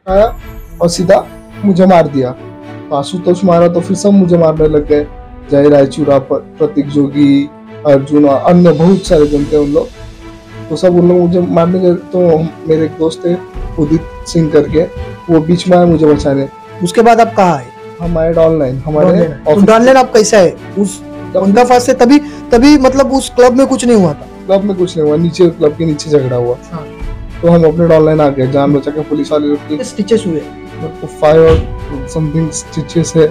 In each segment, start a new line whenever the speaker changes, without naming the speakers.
आया और सीधा मुझे मार दिया। तो आशुतोष मारा तो फिर सब मुझे मारने लग गए। जय रायचूरा, प्रतीक जोगी, अर्जुन, अन्य बहुत सारे जन थे उन लोग। तो सब उन लोग मुझे मारने गए। तो मेरे एक दोस्त थे उदित सिंह करके, वो बीच में आए मुझे बचाने।
उसके बाद आप कहाँ आए?
हम आए ऑनलाइन हमारे
ऑफिस। ऑनलाइन आप कैसे आए? उस उनका फास्ट से तभी मतलब उस क्लब में कुछ नहीं हुआ था?
क्लब में कुछ नहीं हुआ, नीचे क्लब के नीचे झगड़ा हुआ।
हाँ।
तो हम अपने ऑनलाइन आ गए, जान बचा के पुलिस वाले लोग की।
स्टिचेस हुए?
5 और समथिंग स्टिचेस है।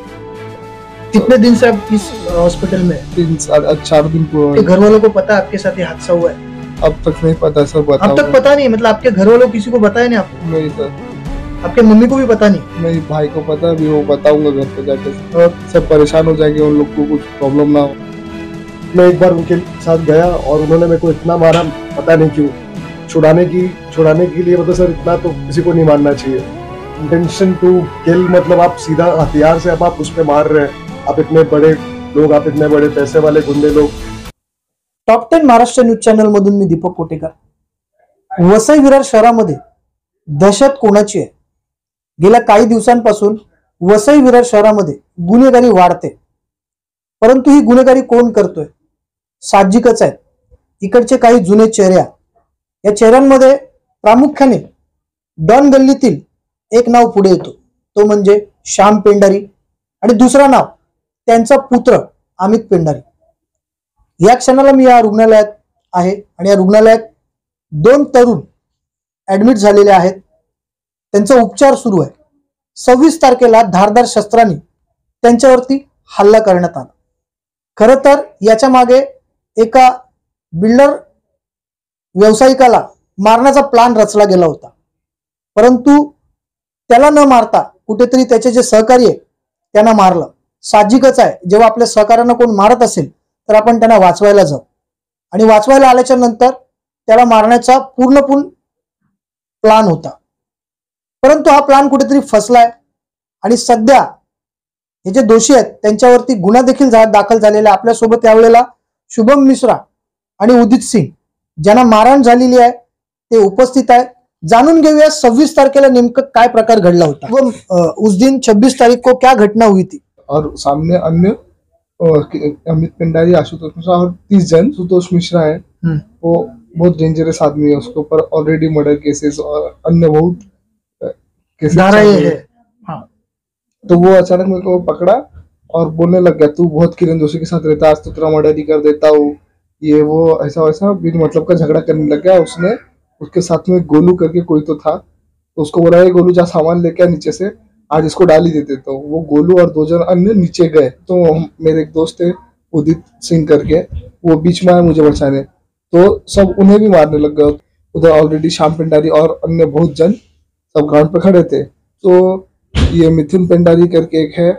कितने दिन से आप इस हॉस्पिटल में?
4 दिन पूरा।
घर वालों को पता आपके साथ ये हादसा हुआ है?
अब तक नहीं पता सर।
अब तक पता नहीं? मतलब आपके घर वालों किसी को बताया नहीं आपको?
नहीं सर।
आपके मम्मी को भी पता नहीं?
नहीं, भाई को पता है, वो बताऊंगा घर पे जाके। और सब परेशान हो जाएंगे, उन लोग को कुछ प्रॉब्लम ना हो।
मैं एक बार उनके साथ गया और उन्होंने मेरे को इतना मारा, पता नहीं क्यों। छुड़ाने के लिए मतलब सर इतना तो किसी को नहीं मारना चाहिए। इंटेंशन टू किल, मतलब आप सीधा हथियार से आप उस पर मार रहे हैं। आप इतने बड़े लोग, आप इतने बड़े पैसे वाले गुंडे लोग।
टॉप 10 महाराष्ट्र न्यूज चॅनल मधून मी दीपक कोटेकर। वसई विरार शहरामध्ये दहशत कोणाची आहे? गेल्या काही दिवसांपासून वसई विरार शहरामध्ये गुन्हेगारी वाढते, परंतु ही गुन्हेगारी कोण करतोय? साहजिकच आहे, इकडचे काही जुने चेहरे। या चेहऱ्यांमध्ये प्रामुख्याने डॉन गल्लीतील एक नाव पुढे येतो, तो म्हणजे श्याम पेंढारी, आणि दुसरा नाव त्यांचा पुत्र अमित पेंढारी। या क्षणाला मी या रुग्णालयात आहे आणि या रुग्णालयात 2 तरुण ऍडमिट झालेले आहेत। त्यांचा उपचार सुरू आहे। 26 तारखेला धारदार शस्त्रांनी त्यांच्यावरती हल्ला करण्यात आला। खरं तर याच्या मागे एका बिल्डर व्यावसायिकाला मारण्याचा प्लान रचला गेला होता, परंतु त्याला न मारता कुठेतरी त्याचे जे सहकारी आहे त्यांना मारलं। साहजिकच आहे, जेव्हा आपल्या सहकार्यांना कोण मारत असेल तर आपण त्यांना वाचवायला जाऊ, आणि वाचवायला आल्याच्या नंतर त्याला मारण्याचा पूर्ण प्लान होता, परंतु हा प्लान कुठेतरी फसलाय। आणि सध्या हे जे दोषी आहेत त्यांच्यावरती गुन्हा देखील दाखल झालेला। आपल्या सोबत यावेळेला शुभम मिश्रा आणि उदित सिंह ज्यांना मारहाण झालेली आहे ते उपस्थित आहे। जाणून घेऊया 26 तारखेला नेमकं काय प्रकार घडला होता। वो उस दिन 26 तारीख को क्या घटना हुई थी?
और सामने अन्य अमित पेंढारी, आशुतोष मिश्रा और 30 जन। आशुतोष मिश्रा है, वो बहुत डेंजरस आदमी है। उसके ऊपर ऑलरेडी मर्डर केसेस और अन्य बहुत केसेस है।
हाँ।
तो वो अचानक मेरे को पकड़ा और बोलने लग गया, तू बहुत किरण जोशी के साथ रहता, आज तो तेरा मर्डर ही कर देता हूँ, ये वो ऐसा वैसा बिन मतलब का झगड़ा करने लग गया। उसने उसके साथ में गोलू करके कोई तो था, तो उसको बोला, ये गोलू जा सामान लेके आ नीचे से, आज इसको डाल ही देते। तो वो गोलू और 2 जन अन्य नीचे गए। तो मेरे एक दोस्त थे उदित सिंह करके, वो बीच में आए मुझे बचाने। तो सब उन्हें भी मारने लग गए। उधर ऑलरेडी श्याम पेंढारी और अन्य बहुत जन सब ग्राउंड पे खड़े थे। तो ये मिथुन पेंढारी करके एक है,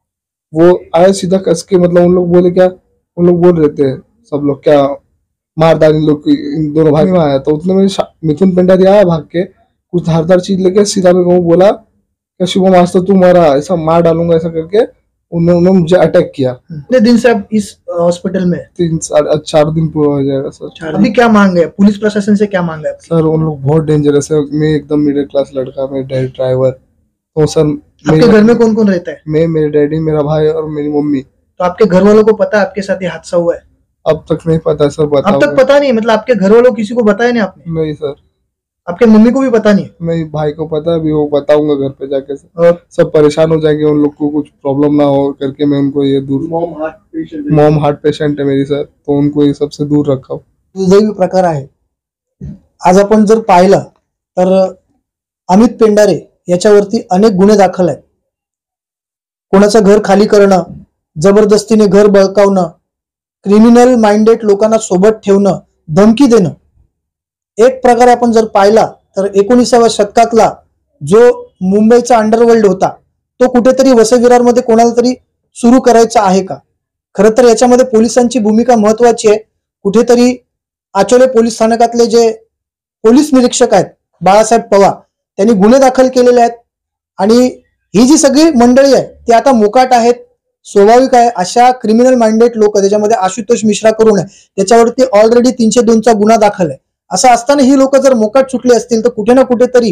वो आए सीधा कस के, मतलब उन लोग बोले क्या, उन लोग बोल रहे थे सब लोग क्या मारदार इन लोग इन दोनों भाई में आया। तो उतने में मिथुन पेंढारी आया भाग के, कुछ धारदार चीज लेके सीधा मेरे को बोला क्या शुभम आज तो तू मरा, ऐसा मार डालूंगा, ऐसा करके उन्होंने मुझे अटैक किया।
कितने दिन से आप इस हॉस्पिटल में?
4 दिन पूरा हो जाएगा सर।
अभी क्या मांग है पुलिस प्रशासन से? क्या मांग है सर?
उन लोग बहुत डेंजरस है। मैं एकदम मिडिल क्लास लड़का, मेरे ड्राइवर। तो सर
आपके घर में कौन कौन रहता है?
मैं, मेरे डैडी, मेरा भाई और मेरी मम्मी।
तो आपके घर वालों को पता है आपके साथ ये हादसा हुआ है?
अब तक नहीं पता सर।
अब तक पता नहीं? मतलब आपके घर वालों किसी को बताया नहीं आपने?
नहीं सर।
आपके मम्मी को भी पता नहीं?
नहीं, भाई को पता है, वो बताऊंगा घर पे जाके। और सब परेशान हो जाएंगे, उन लोग को कुछ प्रॉब्लम ना हो करके मैं उनको ये दूर। मॉम हार्ट पेशेंट है मेरी सर, तो उनको ये सबसे दूर रखा।
दुर्दैवी प्रकार आहे। आज आपण जर पाहिलं तर अमित पेंढारे याच्यावरती अनेक गुन्हे दाखल आहेत। कोणाचं घर खाली करणं, जबरदस्तीने घर बळकावणं, क्रिमिनल माइंडेड लोकांना सोबत ठेवणं, धमकी देणं। एक प्रकारे आपण जर पाहिला तर 19व्या शतकातला जो मुंबईचा अंडरवर्ल्ड होता तो कुठेतरी वसई विरारमध्ये कोणाला तरी सुरू करायचा आहे का? खरं तर याच्यामध्ये पोलिसांची भूमिका महत्वाची आहे। कुठेतरी आचोले पोलीस स्थानकातले जे पोलीस निरीक्षक आहेत बाळासाहेब पवार, त्यांनी गुन्हे दाखल केलेले आहेत, आणि ही जी सगळी मंडळी आहे ती आता मोकाट आहेत। स्वाभाविक आहे, अशा क्रिमिनल माइंडेड लोक, त्याच्यामध्ये आशुतोष मिश्रा करून आहे, त्याच्यावरती ऑलरेडी 302 चा गुन्हा दाखल आहे। असं असताना ही लोक जर मोकाट सुटली असतील तर कुठे ना कुठेतरी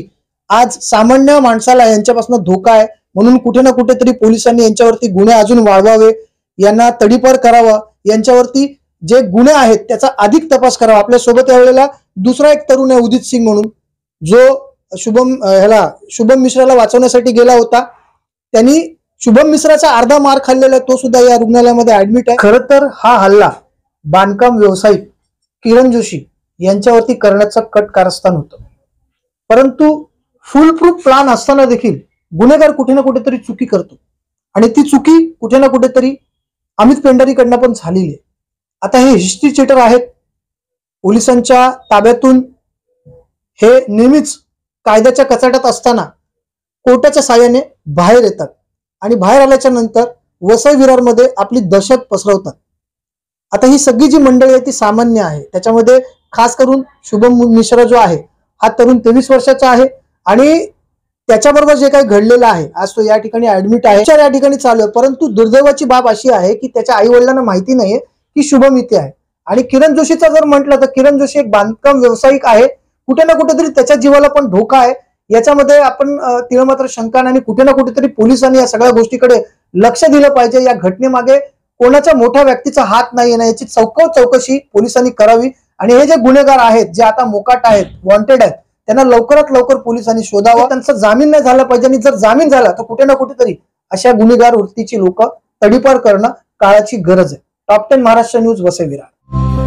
आज सामान्य माणसाला यांच्यापासून धोका आहे, म्हणून कुठे ना कुठेतरी पोलिसांनी यांच्यावरती गुन्हे अजून वाढवावे, यांना तडीपार करावा, यांच्यावरती जे गुन्हे आहेत त्याचा अधिक तपास करावा. आपल्या सोबत यावेळेला दुसरा एक तरुण आहे उदित सिंग म्हणून, जो शुभम मिश्राला वाचवण्यासाठी गेला होता. त्यांनी शुभम मिश्राचा अर्धा मार खाल्लेला आहे, तो सुद्धा या रुग्णालयामध्ये ऍडमिट आहे. खरं तर हा हल्ला बांधकाम व्यावसायिक किरण जोशी यांच्यावरती करण्याचा कट कारस्थान होतं, परंतु फुल प्रूफ प्लान असताना देखील गुन्हेगार कुठे ना कुठेतरी चुकी करतो आणि ती चुकी कुठे ना कुठेतरी अमित पेंढारीकडनं पण झालेली आहे. आता हे हिस्ट्री चीटर आहेत, पोलिसांच्या ताब्यातून हे नेहमीच कायद्याच्या कचाट्यात असताना कोर्टाच्या साहाय्याने बाहेर येतात आणि बाहेर आल्याच्या नंतर वसई विरारमध्ये आपली दहशत पसरवतात. आता ही सगळी जी मंडळी आहे ती सामान्य आहे, त्याच्यामध्ये खास करून शुभम मिश्रा जो आहे हा तरुण 23 वर्षाचा आहे आणि त्याच्याबरोबर जे काही घडलेलं आहे, आज तो या ठिकाणी ऍडमिट आहे, या ठिकाणी चालू आहे. परंतु दुर्दैवाची बाब अशी आहे की त्याच्या आई वडिलांना माहिती नाहीये की शुभम इथे आहे. आणि किरण जोशीचा जर म्हटलं तर किरण जोशी एक बांधकाम व्यावसायिक आहे, कुठे ना कुठेतरी त्याच्या जीवाला पण धोका आहे. याच्यामध्ये आपण तिला मात्र शंका नाही, कुठे ना कुठेतरी पोलिसांनी या सगळ्या गोष्टीकडे लक्ष दिलं पाहिजे. या घटनेमागे कोणाच्या मोठ्या व्यक्तीचा हात नाही ना, याची चौकशी पोलिसांनी करावी आणि हे जे गुन्हेगार आहेत, जे आता मोकाट आहेत, वॉन्टेड आहेत, त्यांना लवकरात लवकर पोलिसांनी शोधावं. त्यांचा जामीन नाही झाला पाहिजे आणि जर जामीन झाला तर कुठे ना कुठेतरी अशा गुन्हेगार वृत्तीची लोक तडीपार करणं काळाची गरज आहे. Top 10 Maharashtra news, Vasai Virar.